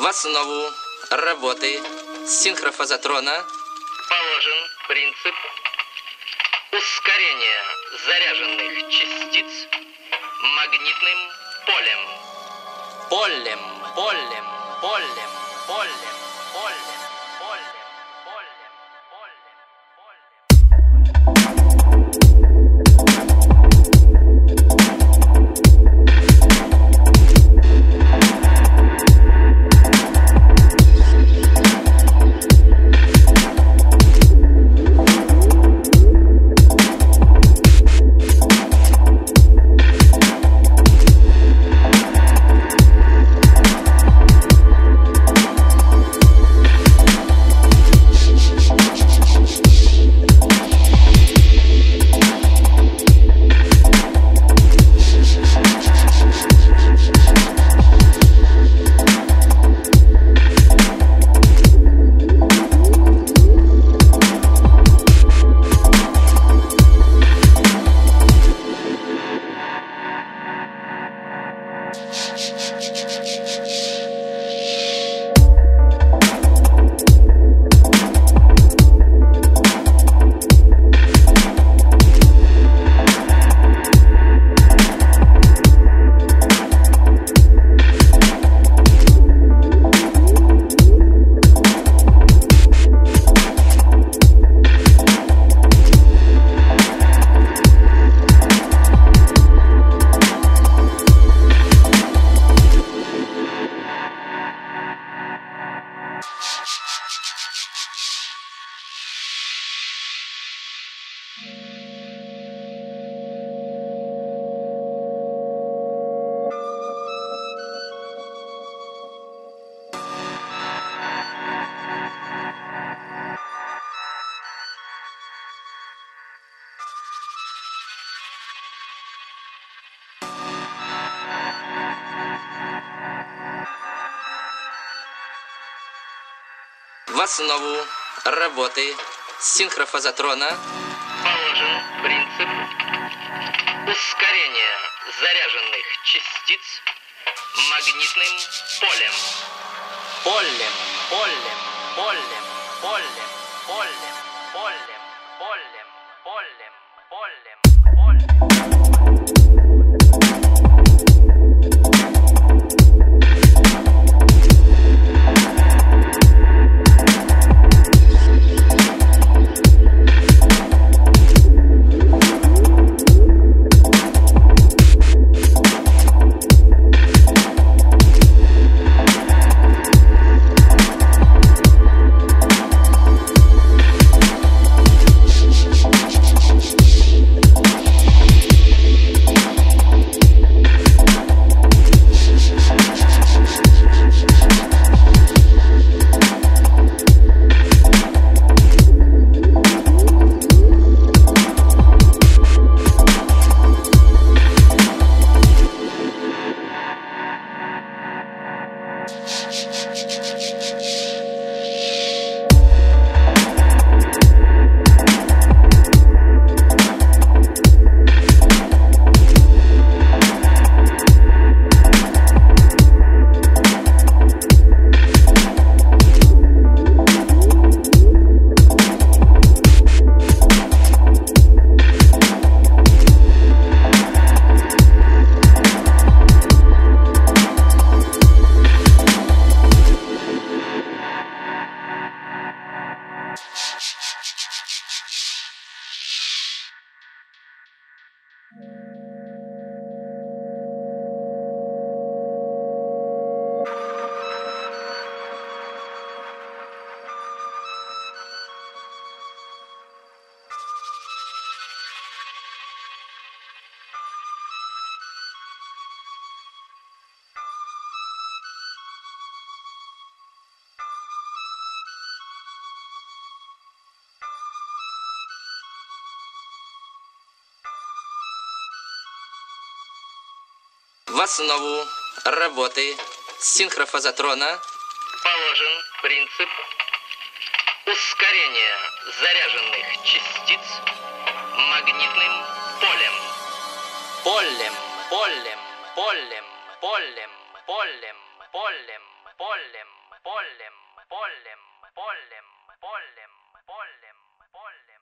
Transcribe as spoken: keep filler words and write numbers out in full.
В основу работы синхрофазотрона положен принцип ускорения заряженных частиц магнитным полем. Полем, полем, полем, полем, полем, полем, полем, В основу работы синхрофазотрона положен принцип ускорения заряженных частиц магнитным полем. полем, полем, полем, полем, полем, полем, полем, полем, полем, полем. В основу работы синхрофазотрона положен принцип ускорения заряженных частиц магнитным полем. полем, полем, полем, полем, полем, полем, полем, полем, полем, полем, полем, полем, полем.